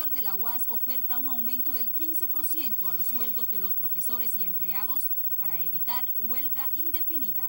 rector de la UAS oferta un aumento del 15% a los sueldos de los profesores y empleados para evitar huelga indefinida.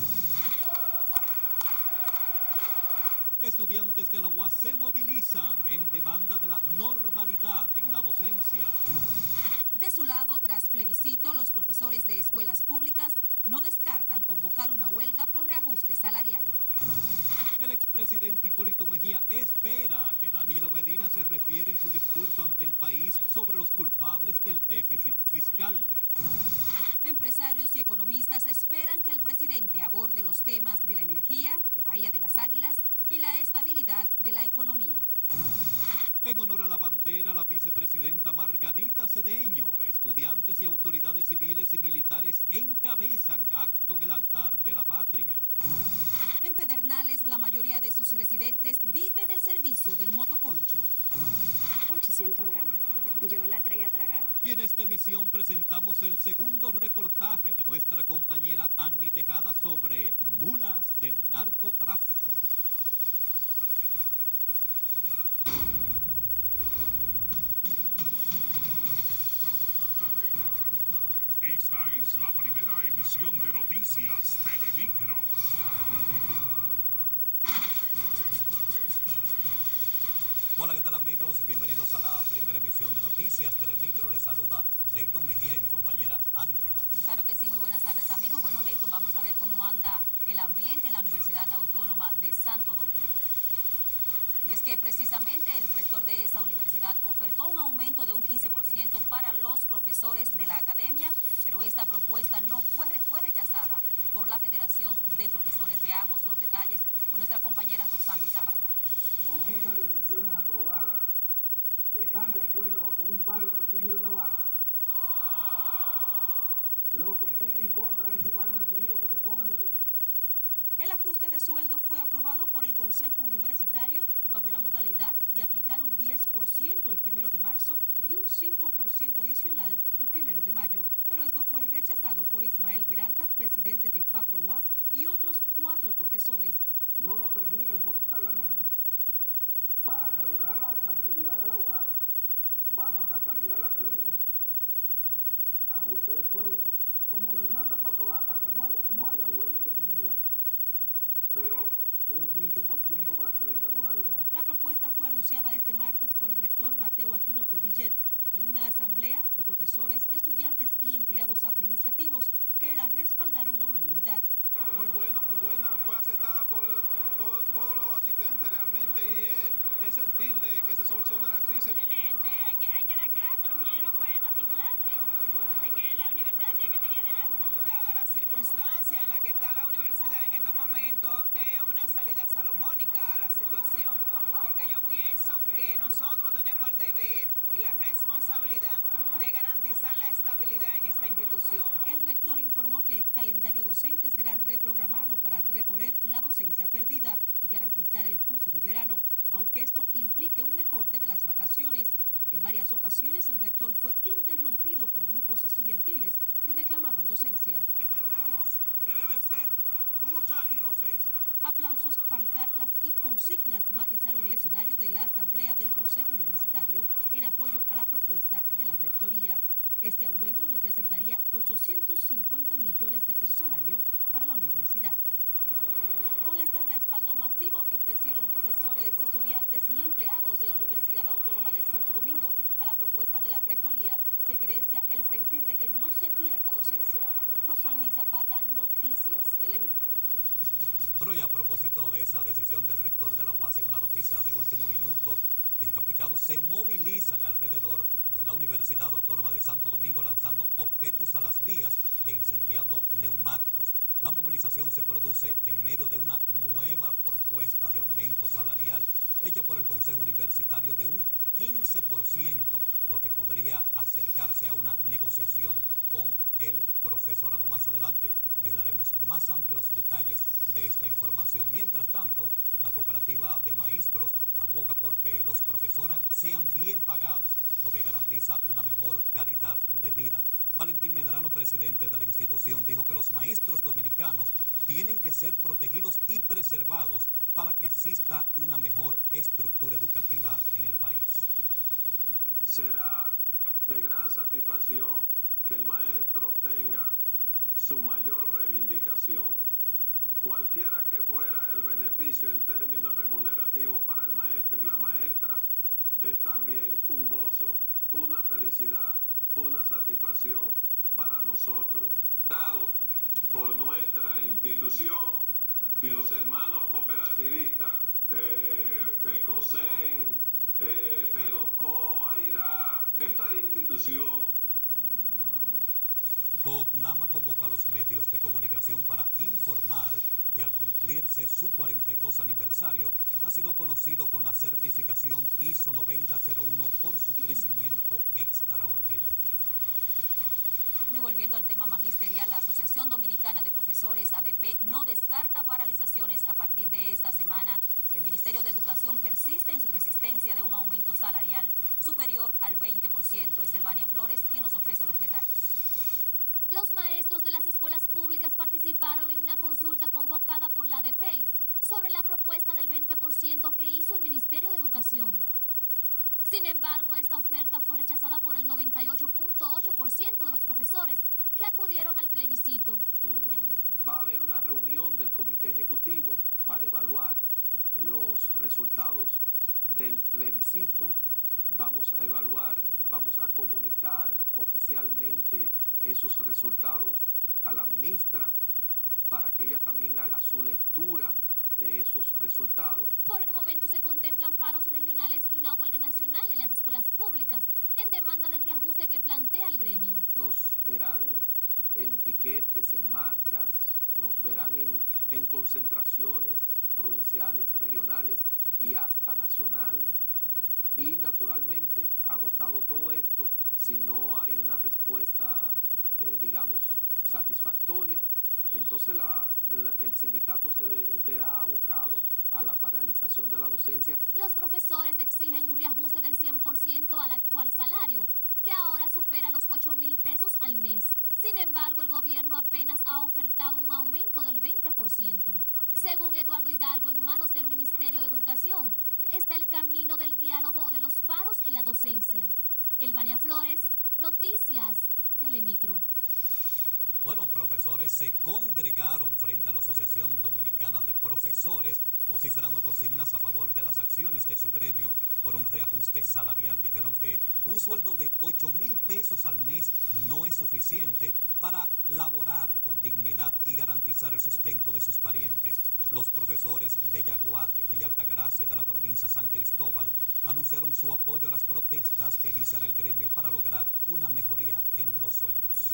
Estudiantes de la UAS se movilizan en demanda de la normalidad en la docencia. De su lado, tras plebiscito, los profesores de escuelas públicas no descartan convocar una huelga por reajuste salarial. El expresidente Hipólito Mejía espera que Danilo Medina se refiere en su discurso ante el país sobre los culpables del déficit fiscal. Empresarios y economistas esperan que el presidente aborde los temas de la energía, de Bahía de las Águilas y la estabilidad de la economía. En honor a la bandera, la vicepresidenta Margarita Cedeño, estudiantes y autoridades civiles y militares encabezan acto en el altar de la patria. En Pedernales, la mayoría de sus residentes vive del servicio del motoconcho. 800 gramos. Yo la traía tragada. Y en esta emisión presentamos el segundo reportaje de nuestra compañera Annie Tejada sobre mulas del narcotráfico. Esta es la primera emisión de Noticias Telemicro. Hola, ¿qué tal amigos? Bienvenidos a la primera emisión de Noticias Telemicro. Les saluda Leighton Mejía y mi compañera Annie Tejada. Claro que sí, muy buenas tardes amigos. Bueno, Leighton, vamos a ver cómo anda el ambiente en la Universidad Autónoma de Santo Domingo. Y es que precisamente el rector de esa universidad ofertó un aumento de un 15% para los profesores de la academia, pero esta propuesta no fue rechazada por la Federación de Profesores. Veamos los detalles con nuestra compañera Rosani Zapata. Con estas decisiones aprobadas, ¿están de acuerdo con un paro indefinido de la base? Los que estén en contra de ese paro indefinido, que se pongan de pie. El ajuste de sueldo fue aprobado por el Consejo Universitario bajo la modalidad de aplicar un 10% el 1 de marzo y un 5% adicional el 1 de mayo. Pero esto fue rechazado por Ismael Peralta, presidente de FAPRO-UAS, y otros 4 profesores. No nos permite depositar la nómina. Para regular la tranquilidad de la UAS, vamos a cambiar la prioridad. Ajuste de sueldo, como lo demanda FAPRO-UAS, para que no haya huelga indefinida, pero un 15% con la siguiente modalidad. La propuesta fue anunciada este martes por el rector Mateo Aquino Febrillet en una asamblea de profesores, estudiantes y empleados administrativos que la respaldaron a unanimidad. Muy buena, fue aceptada por todos los asistentes realmente y es sentir de que se solucione la crisis. Excelente, hay que dar clase, los niños no pueden estar sin clase, la universidad tiene que seguir adelante. Dada la circunstancia en la que está la universidad en estos momentos, es una salida salomónica a la situación, porque yo pienso que nosotros tenemos el deber y la responsabilidad de garantizar la estabilidad en esta institución. El rector informó que el calendario docente será reprogramado para reponer la docencia perdida y garantizar el curso de verano, aunque esto implique un recorte de las vacaciones. En varias ocasiones el rector fue interrumpido por grupos estudiantiles que reclamaban docencia. Entendemos que deben ser lucha y docencia. Aplausos, pancartas y consignas matizaron el escenario de la asamblea del Consejo Universitario en apoyo a la propuesta de la rectoría. Este aumento representaría 850 millones de pesos al año para la universidad. Con este respaldo masivo que ofrecieron profesores, estudiantes y empleados de la Universidad Autónoma de Santo Domingo a la propuesta de la rectoría, se evidencia el sentir de que no se pierda docencia. Rosani Zapata, Noticias Telemicro. Bueno, y a propósito de esa decisión del rector de la UAS, en una noticia de último minuto, encapuchados se movilizan alrededor de la Universidad Autónoma de Santo Domingo lanzando objetos a las vías e incendiando neumáticos. La movilización se produce en medio de una nueva propuesta de aumento salarial hecha por el Consejo Universitario de un 15%, lo que podría acercarse a una negociación con el profesorado. Más adelante les daremos más amplios detalles de esta información. Mientras tanto, la cooperativa de maestros aboga por que los profesores sean bien pagados, lo que garantiza una mejor calidad de vida. Valentín Medrano, presidente de la institución, dijo que los maestros dominicanos tienen que ser protegidos y preservados para que exista una mejor estructura educativa en el país. será de gran satisfacción que el maestro tenga su mayor reivindicación. Cualquiera que fuera el beneficio en términos remunerativos para el maestro y la maestra, es también un gozo, una felicidad, una satisfacción para nosotros, dado por nuestra institución y los hermanos cooperativistas, FECOSEN, FEDOCO, AIRA. Esta institución Coopnama convocó a los medios de comunicación para informar que al cumplirse su 42 aniversario ha sido conocido con la certificación ISO 9001 por su crecimiento extraordinario. Bueno, y volviendo al tema magisterial, la Asociación Dominicana de Profesores ADP no descarta paralizaciones a partir de esta semana si el Ministerio de Educación persiste en su resistencia de un aumento salarial superior al 20%. Es Elvania Flores quien nos ofrece los detalles. Los maestros de las escuelas públicas participaron en una consulta convocada por la ADP sobre la propuesta del 20% que hizo el Ministerio de Educación. Sin embargo, esta oferta fue rechazada por el 98.8% de los profesores que acudieron al plebiscito. Va a haber una reunión del comité ejecutivo para evaluar los resultados del plebiscito. Vamos a comunicar oficialmente esos resultados a la ministra para que ella también haga su lectura de esos resultados. Por el momento se contemplan paros regionales y una huelga nacional en las escuelas públicas en demanda del reajuste que plantea el gremio. Nos verán en piquetes, en marchas, nos verán en concentraciones provinciales, regionales y hasta nacional. Y naturalmente, agotado todo esto, si no hay una respuesta, digamos, satisfactoria, entonces el sindicato se verá abocado a la paralización de la docencia. Los profesores exigen un reajuste del 100% al actual salario, que ahora supera los 8.000 pesos al mes. Sin embargo, el gobierno apenas ha ofertado un aumento del 20%. Según Eduardo Hidalgo, en manos del Ministerio de Educación, está el camino del diálogo o de los paros en la docencia. Elvania Flores, Noticias, Telemicro. Bueno, profesores se congregaron frente a la Asociación Dominicana de Profesores, vociferando consignas a favor de las acciones de su gremio por un reajuste salarial. Dijeron que un sueldo de 8.000 pesos al mes no es suficiente para laborar con dignidad y garantizar el sustento de sus parientes. Los profesores de Yaguate, Villa Altagracia de la provincia de San Cristóbal anunciaron su apoyo a las protestas que iniciará el gremio para lograr una mejoría en los sueldos.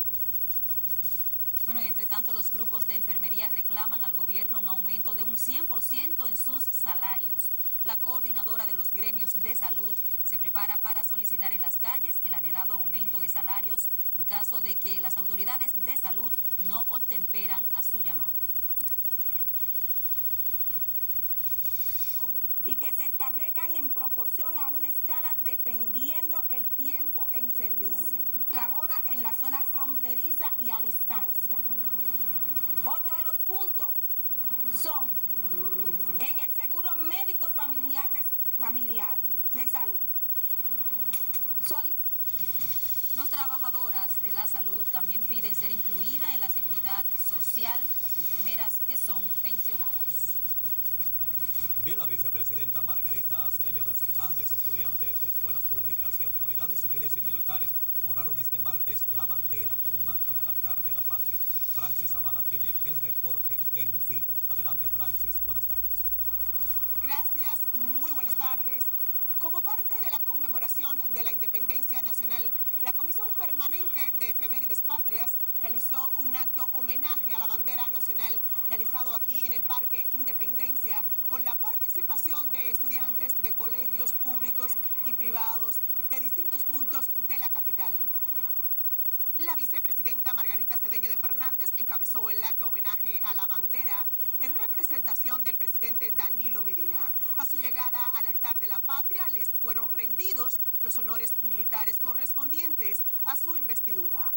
Bueno, y entre tanto los grupos de enfermería reclaman al gobierno un aumento de un 100% en sus salarios. La coordinadora de los gremios de salud se prepara para solicitar en las calles el anhelado aumento de salarios en caso de que las autoridades de salud no obtemperan a su llamado. Y que se establezcan en proporción a una escala dependiendo el tiempo en servicio. Labora en la zona fronteriza y a distancia. Otro de los puntos son en el seguro médico familiar de salud. Los trabajadoras de la salud también piden ser incluidas en la seguridad social, las enfermeras que son pensionadas. Bien, la vicepresidenta Margarita Cedeño de Fernández, estudiantes de escuelas públicas y autoridades civiles y militares honraron este martes la bandera con un acto en el altar de la patria. Francis Zavala tiene el reporte en vivo. Adelante, Francis, buenas tardes. Gracias, muy buenas tardes. Como parte de la conmemoración de la independencia nacional, la Comisión Permanente de Efemérides Patrias realizó un acto homenaje a la bandera nacional realizado aquí en el Parque Independencia con la participación de estudiantes de colegios públicos y privados de distintos puntos de la capital. La vicepresidenta Margarita Cedeño de Fernández encabezó el acto homenaje a la bandera en representación del presidente Danilo Medina. A su llegada al altar de la patria les fueron rendidos los honores militares correspondientes a su investidura.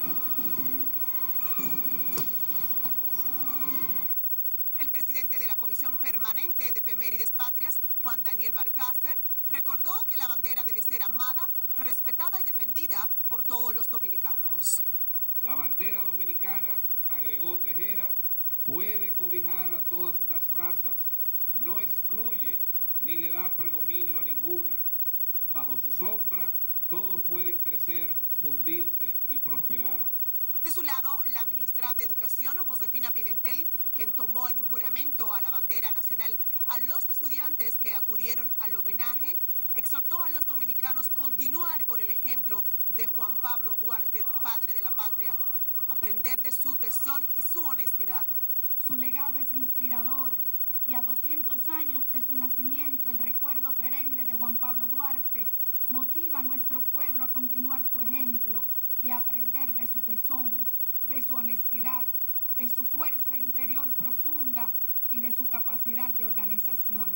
El presidente de la Comisión Comisión Permanente de Efemérides Patrias, Juan Daniel Barcácer, recordó que la bandera debe ser amada, respetada y defendida por todos los dominicanos. La bandera dominicana, agregó Tejera, puede cobijar a todas las razas, no excluye ni le da predominio a ninguna. Bajo su sombra todos pueden crecer, fundirse y prosperar. De su lado, la ministra de Educación, Josefina Pimentel, quien tomó en juramento a la bandera nacional a los estudiantes que acudieron al homenaje, exhortó a los dominicanos continuar con el ejemplo de Juan Pablo Duarte, padre de la patria, aprender de su tesón y su honestidad. Su legado es inspirador y a 200 años de su nacimiento, el recuerdo perenne de Juan Pablo Duarte motiva a nuestro pueblo a continuar su ejemplo y a aprender de su tesón, de su honestidad, de su fuerza interior profunda y de su capacidad de organización.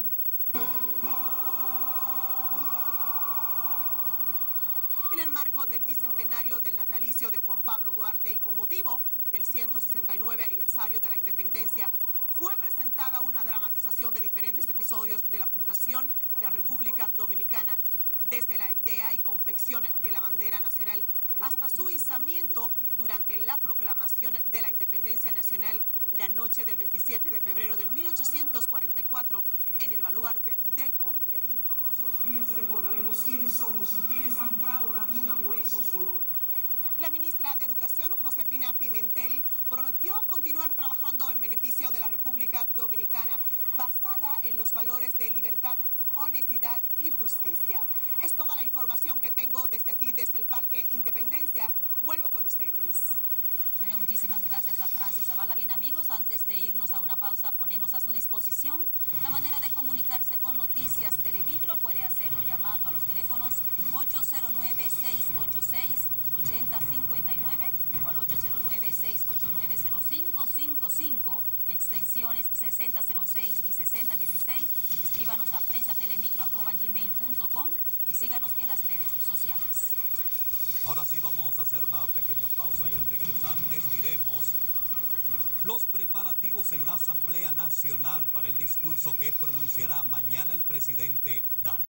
En el marco del bicentenario del natalicio de Juan Pablo Duarte y con motivo del 169 aniversario de la independencia, fue presentada una dramatización de diferentes episodios de la fundación de la República Dominicana, desde la idea y confección de la bandera nacional hasta su izamiento durante la proclamación de la independencia nacional la noche del 27 de febrero de 1844 en el baluarte de Conde. Los días recordaremos quiénes somos y quiénes han dado la vida por esos colores. La ministra de Educación, Josefina Pimentel, prometió continuar trabajando en beneficio de la República Dominicana basada en los valores de libertad, honestidad y justicia. Es toda la información que tengo desde aquí, desde el Parque Independencia. Vuelvo con ustedes. Bueno, muchísimas gracias a Francis Zavala. Bien, amigos, antes de irnos a una pausa, ponemos a su disposición la manera de comunicarse con Noticias Televicro. Puede hacerlo llamando a los teléfonos 809-686-8059 o al 809-689-0555, extensiones 6006 y 6016. Escríbanos a prensatelemicro@gmail.com y síganos en las redes sociales. Ahora sí vamos a hacer una pequeña pausa y al regresar les diremos los preparativos en la Asamblea Nacional para el discurso que pronunciará mañana el presidente Danilo